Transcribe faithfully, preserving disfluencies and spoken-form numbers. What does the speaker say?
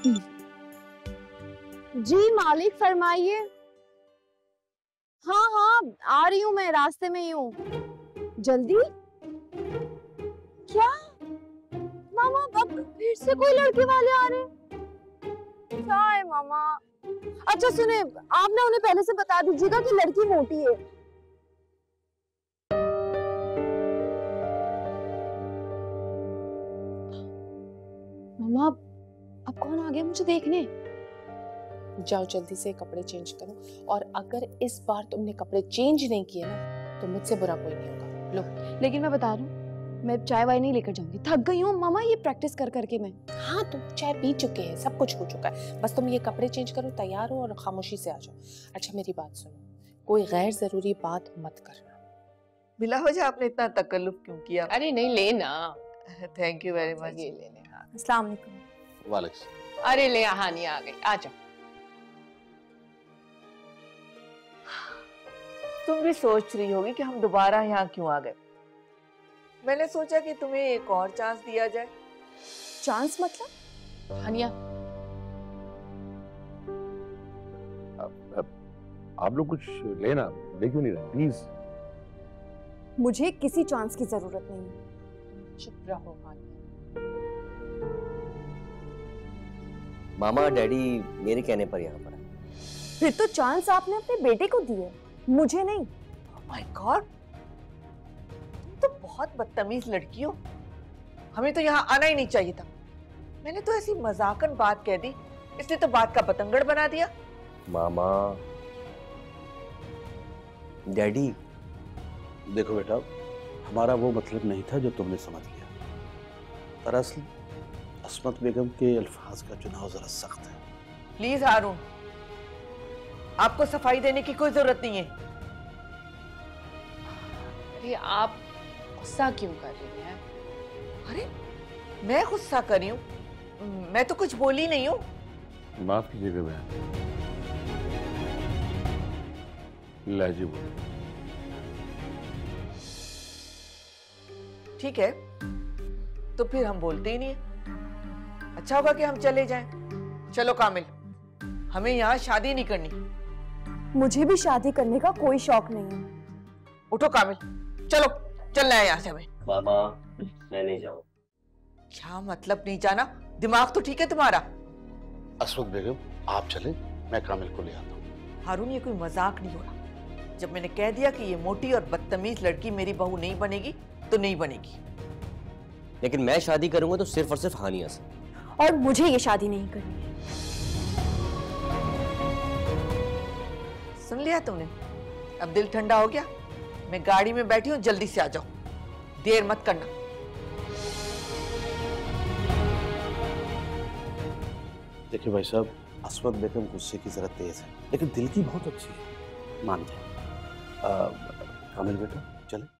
जी मालिक फरमाइए। हाँ हाँ आ रही हूँ, मैं रास्ते में ही हूँ। जल्दी? क्या मामा, अब फिर से कोई लड़के वाले आ रहे हैं? क्या है मामा? अच्छा सुने, आप ना उन्हें पहले से बता दीजिएगा कि लड़की मोटी है। मामा अब कौन आ गया मुझे देखने? जाओ जल्दी से कपड़े चेंज करो, और अगर इस बार तुमने कपड़े चेंज नहीं किए ना तो मुझसे बुरा कोई नहीं होगा। लो। लेकिन मैं बता रही हूँ, मैं चाय वाय नहीं लेकर जाऊंगी, थक गई हूँ मामा ये प्रैक्टिस कर करके मैं। हाँ तुम चाय पी चुके हैं, सब कुछ हो चुका है, बस तुम ये कपड़े चेंज करो, तैयार हो और खामोशी से आ जाओ। अच्छा मेरी बात सुनो, कोई गैर जरूरी बात मत करना। बिला वजह आपने इतना तकल्लुफ क्यों किया? अरे नहीं लेना। Thank you very much. ये ले ले। हाँ। अस्सलाम वालेकुम। वालेकुम। अरे ले, हानि आ गई, आ जाओ। तुम भी सोच रही होगी कि हम दोबारा यहाँ क्यों आ गए। मैंने सोचा कि तुम्हें एक और चांस दिया जाए। चांस मतलब? हानिया आप लोग कुछ लेना, देख क्यों नहीं रहे प्लीज। मुझे किसी चांस की जरूरत नहीं है। चुप रहो हानिया। मामा डैडी मेरे कहने पर यहाँ पर है। फिर तो चांस आपने अपने बेटे को दी है, मुझे नहीं। माय गॉड, तुम तो बहुत बदतमीज लड़की हो। हमें तो यहाँ आना ही नहीं चाहिए था। मैंने तो ऐसी मजाकन बात कह दी, इसने तो बात का बतंगड़ बना दिया। मामा डैडी। देखो बेटा, हमारा वो मतलब नहीं था जो तुमने समझ लिया। दरअसल अस्मत बेगम के अल्फाज का चुनाव जरा सख्त है। प्लीज हारून, आपको सफाई देने की कोई जरूरत नहीं है। अरे आप गुस्सा क्यों कर रही हैं? अरे मैं गुस्सा कर रही हूँ? मैं तो कुछ बोली नहीं हूँ। माफ कीजिएगा बहन, लहजे बोल। ठीक है, तो फिर हम बोलते ही नहीं है। अच्छा होगा कि हम चले जाएं। चलो कामिल, हमें यहाँ शादी नहीं करनी। मुझे भी शादी करने का कोई शौक नहीं है। उठो कामिल, चलो चलना है यहाँ से हमें। मामा मैं नहीं जाऊँ। क्या मतलब नहीं जाना? दिमाग तो ठीक है तुम्हारा? अस्मत बेगम आप चले, मैं कामिल को ले आता हूँ। हारून ये कोई मजाक नहीं हो रहा। जब मैंने कह दिया कि ये मोटी और बदतमीज लड़की मेरी बहू नहीं बनेगी तो नहीं बनेगी। लेकिन मैं शादी करूंगा तो सिर्फ और सिर्फ हानिया से। और मुझे ये शादी नहीं करनी है। सुन लिया तुमने? अब दिल ठंडा हो गया? मैं गाड़ी में बैठी हूँ, जल्दी से आ जाओ, देर मत करना। देखिए भाई साहब, अस्मत बेगम गुस्से की जरा तेज है, लेकिन दिल की बहुत अच्छी है, मान जाए। कामिल बेटा चले।